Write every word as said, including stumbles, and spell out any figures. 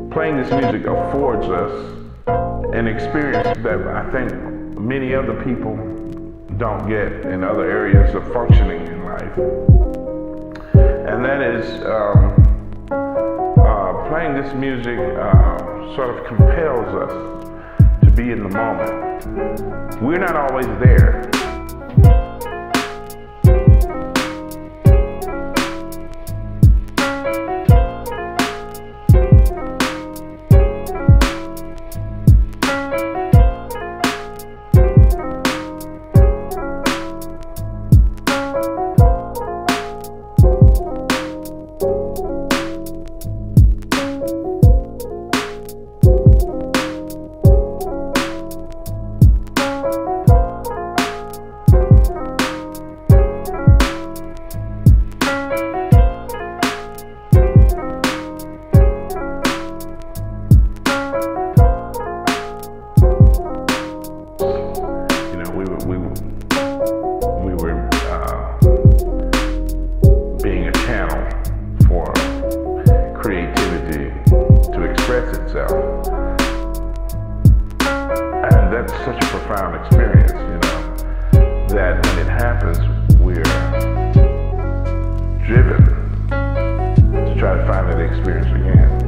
playing this music affords us an experience that I think many other people don't get in other areas of functioning in life. And that is um, uh, playing this music uh, sort of compels us to be in the moment. We're not always there. We were, we were, we were uh, being a channel for creativity to express itself. And that's such a profound experience, you know, that when it happens, we're driven to try to find that experience again.